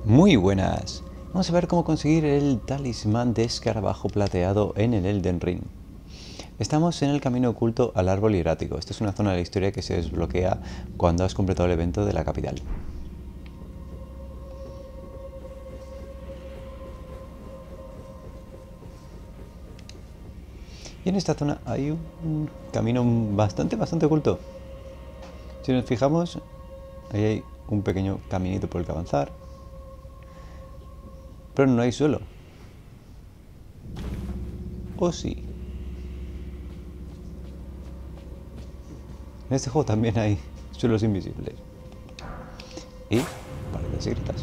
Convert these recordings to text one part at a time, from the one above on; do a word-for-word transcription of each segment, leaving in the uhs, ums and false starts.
Muy buenas. Vamos a ver cómo conseguir el talismán de escarabajo plateado en el Elden Ring. Estamos en el camino oculto al árbol hierático. Esta es una zona de la historia que se desbloquea cuando has completado el evento de la capital. Y en esta zona hay un camino bastante, bastante oculto. Si nos fijamos, ahí hay un pequeño caminito por el que avanzar. Pero no hay suelo. ¿O sí? En este juego también hay suelos invisibles. Y paredes secretas.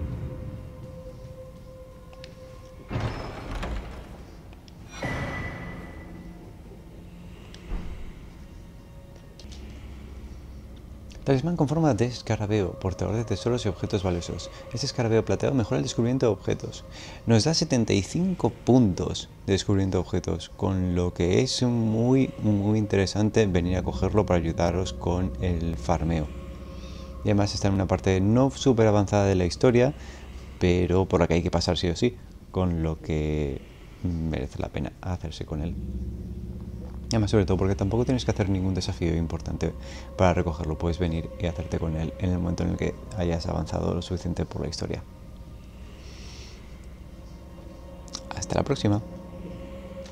Talismán con forma de escarabeo, portador de tesoros y objetos valiosos. Este escarabeo plateado mejora el descubrimiento de objetos. Nos da setenta y cinco puntos de descubrimiento de objetos, con lo que es muy, muy interesante venir a cogerlo para ayudaros con el farmeo. Y además está en una parte no súper avanzada de la historia, pero por la que hay que pasar sí o sí, con lo que merece la pena hacerse con él. Y además, sobre todo porque tampoco tienes que hacer ningún desafío importante para recogerlo. Puedes venir y hacerte con él en el momento en el que hayas avanzado lo suficiente por la historia. Hasta la próxima.